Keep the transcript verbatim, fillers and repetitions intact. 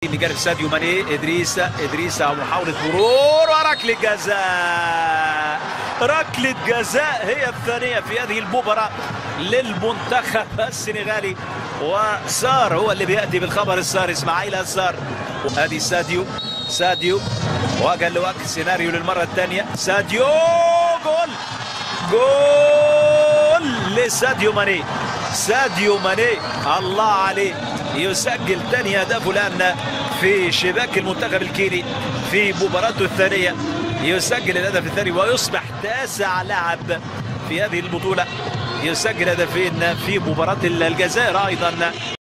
اللي جانب ساديو ماني. ادريس ادريس محاولة مرور وركلة جزاء. ركلة جزاء هي الثانية في هذه المباراة للمنتخب السنغالي، وسار هو اللي بيأتي بالخبر. السار اسماعيل السار. وادي ساديو ساديو وقال له سيناريو للمرة الثانية. ساديو جول جول لساديو ماني. ساديو ماني الله عليه يسجل ثاني هدفه الآن في شباك المنتخب الكيني في مباراته الثانية. يسجل الهدف الثاني ويصبح تاسع لاعب في هذه البطولة يسجل هدفين في مباراة الجزائر أيضا.